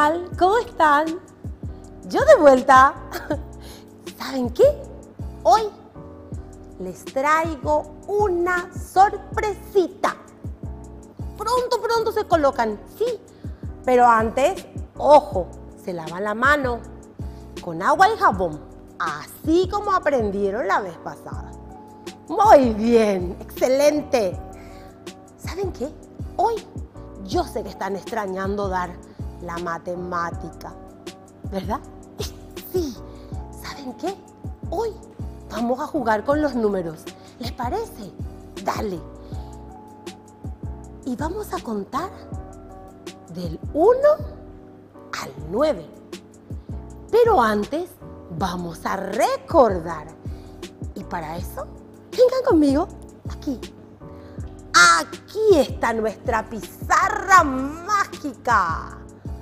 tal? ¿Cómo están? Yo de vuelta. ¿Saben qué? Hoy les traigo una sorpresita. Pronto se colocan, sí. Pero antes, ojo, se lavan la mano con agua y jabón, así como aprendieron la vez pasada. Muy bien, excelente. ¿Saben qué? Hoy yo sé que están extrañando dar la matemática, ¿verdad? Sí. ¿Saben qué? Hoy vamos a jugar con los números. ¿Les parece? Dale. Y vamos a contar del 1 al 9. Pero antes vamos a recordar. Y para eso, vengan conmigo aquí. Aquí está nuestra pizarra mágica.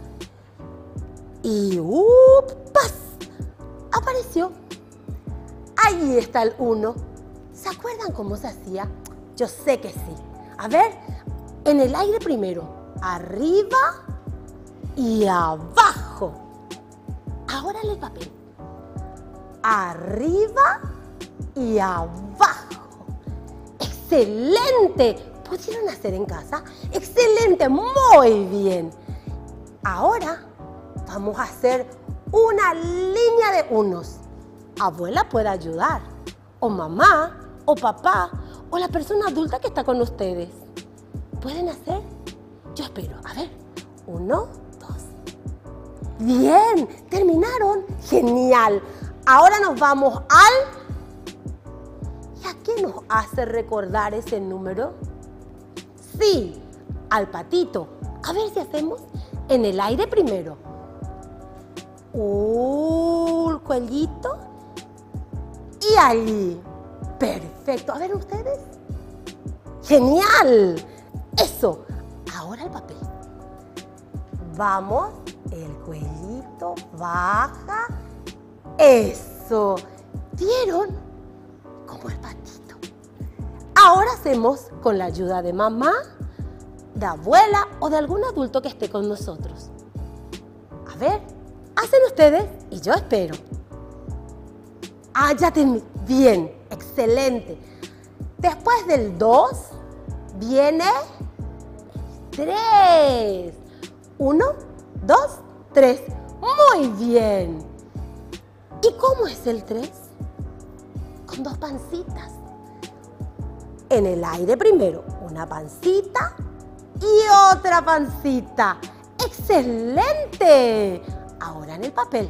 Y ¡upas! Apareció. Ahí está el 1. ¿Se acuerdan cómo se hacía? Yo sé que sí. A ver, en el aire primero. Arriba y abajo. Ahora en el papel. Arriba y abajo. ¡Excelente! ¿Pudieron hacer en casa? ¡Excelente! ¡Muy bien! Ahora vamos a hacer una línea de unos. Abuela puede ayudar, o mamá, o papá, o la persona adulta que está con ustedes. ¿Pueden hacer? Yo espero. A ver, 1, 2. Bien, terminaron. Genial. Ahora nos vamos al... ¿Y a qué nos hace recordar ese número? Sí, al patito. A ver si hacemos en el aire primero. El cuellito. Y allí. Perfecto. A ver ustedes. Genial. Eso. Ahora el papel. Vamos. El cuellito baja. Eso. ¿Vieron? Como el patito. Ahora hacemos con la ayuda de mamá, de abuela o de algún adulto que esté con nosotros. A ver, hacen ustedes y yo espero. Ya terminé. Bien, excelente. Después del 2 viene 3. 1, 2, 3. Muy bien. ¿Y cómo es el 3? Con 2 pancitas. En el aire primero, una pancita y otra pancita. ¡Excelente! Ahora en el papel.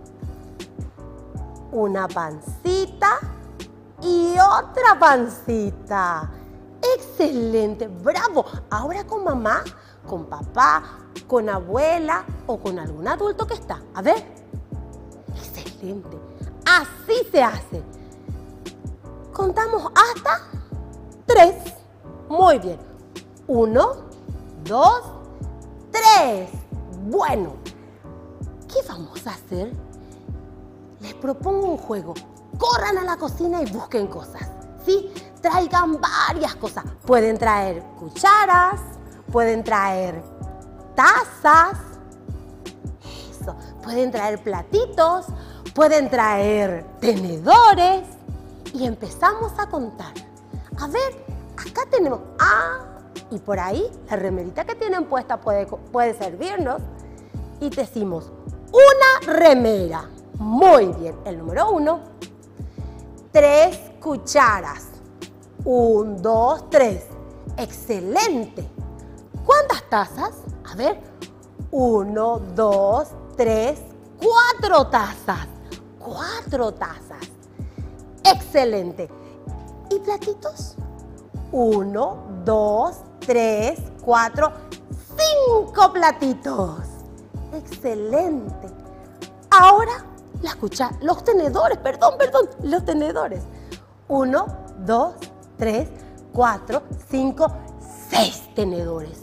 Una pancita y otra pancita. ¡Excelente! ¡Bravo! Ahora con mamá, con papá, con abuela o con algún adulto que está. A ver. ¡Excelente! Así se hace. Contamos hasta 3. Muy bien. 1, 2, 3. Bueno, ¿qué vamos a hacer? Les propongo un juego. Corran a la cocina y busquen cosas, ¿sí? Traigan varias cosas. Pueden traer cucharas, pueden traer tazas, eso. Pueden traer platitos, pueden traer tenedores. Y empezamos a contar. A ver, acá tenemos... y por ahí la remerita que tienen puesta puede servirnos. Y decimos, una remera. Muy bien. El número 1. 3 cucharas. 1, 2, 3. Excelente. ¿Cuántas tazas? A ver. 1, 2, 3, 4 tazas. 4 tazas. Excelente. ¿Y platitos? 1, 2, 3, 4, 5 platitos. Excelente. Ahora los tenedores, perdón, los tenedores. 1, 2, 3, 4, 5, 6 tenedores.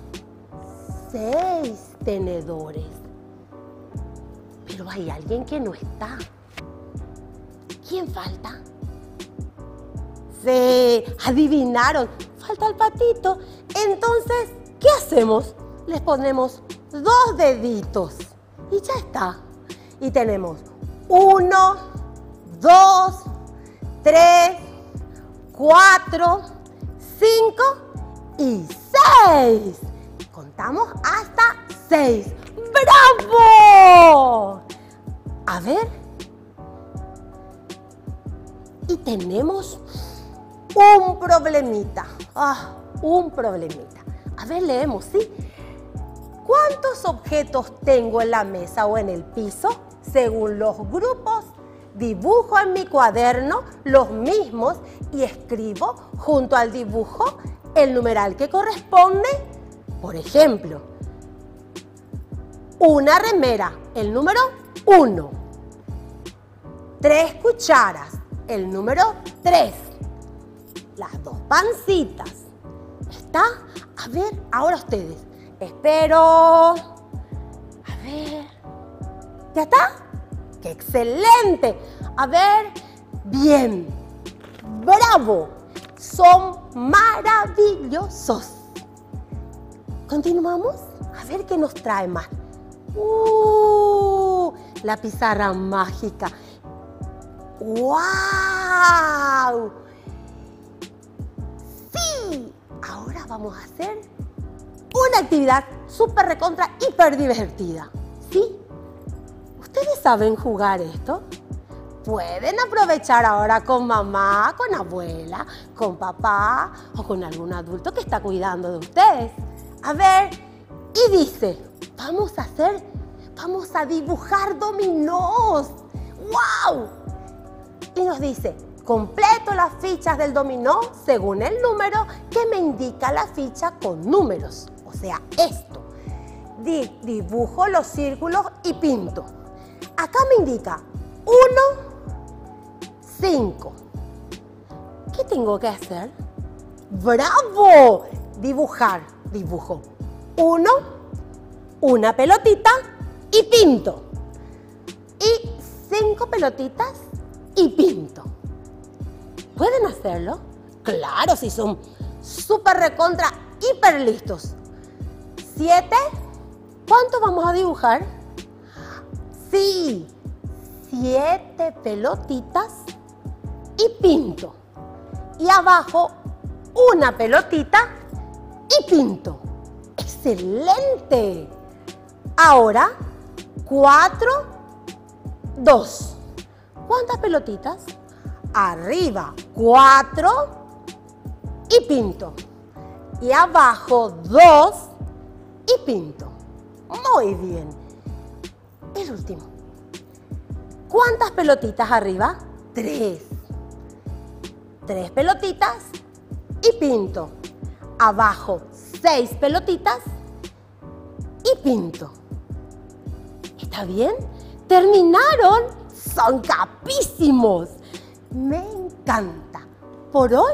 6 tenedores. Pero hay alguien que no está. ¿Quién falta? Sí, adivinaron. Falta el patito. Entonces, ¿qué hacemos? Les ponemos 2 deditos. Y ya está. Y tenemos 1, 2, 3, 4, 5 y 6. Contamos hasta 6. ¡Bravo! A ver. Y tenemos un problemita. Un problemita. A ver, leemos, ¿sí? ¿Cuántos objetos tengo en la mesa o en el piso? Según los grupos, dibujo en mi cuaderno los mismos y escribo junto al dibujo el numeral que corresponde. Por ejemplo, una remera, el número 1. 3 cucharas, el número 3. Las 2 pancitas. ¿Está? A ver, ahora ustedes. Espero. A ver. ¿Ya está? ¡Qué excelente! A ver. Bien. ¡Bravo! Son maravillosos. ¿Continuamos? A ver qué nos trae más. La pizarra mágica. ¡Wow! ¡Sí! Ahora vamos a hacer una actividad súper recontra hiper divertida. ¿Sí? ¿Ustedes saben jugar esto? Pueden aprovechar ahora con mamá, con abuela, con papá o con algún adulto que está cuidando de ustedes. A ver, y dice, vamos a dibujar dominós. ¡Wow! Y nos dice, completo las fichas del dominó según el número que me indica la ficha con números. O sea, esto. Dibujo los círculos y pinto. Acá me indica 1, 5. ¿Qué tengo que hacer? ¡Bravo! Dibujar. Dibujo 1, una pelotita y pinto. Y 5 pelotitas y pinto. ¿Pueden hacerlo? Claro, si son súper recontra, hiper listos. 7. ¿Cuánto vamos a dibujar? Sí, 7 pelotitas y pinto. Y abajo una pelotita y pinto. ¡Excelente! Ahora 4, 2. ¿Cuántas pelotitas? Arriba 4 y pinto. Y abajo 2 y pinto. Muy bien. El último. ¿Cuántas pelotitas arriba? 3. 3 pelotitas y pinto. Abajo 6 pelotitas y pinto. ¿Está bien? ¿Terminaron? ¡Son capísimos! Me encanta. Por hoy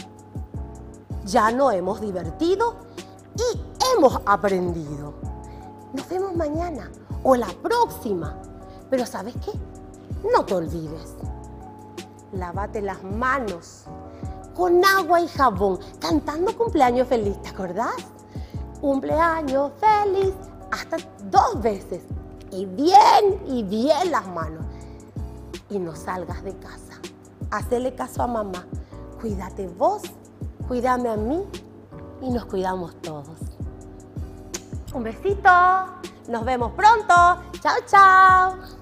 ya nos hemos divertido y hemos aprendido. Nos vemos mañana o la próxima. Pero ¿sabes qué? No te olvides. Lávate las manos con agua y jabón, cantando cumpleaños feliz, ¿te acordás? Cumpleaños feliz, hasta 2 veces. Y bien las manos. Y no salgas de casa. Hacele caso a mamá. Cuídate vos, cuídame a mí y nos cuidamos todos. Un besito. Nos vemos pronto. Chao, chao.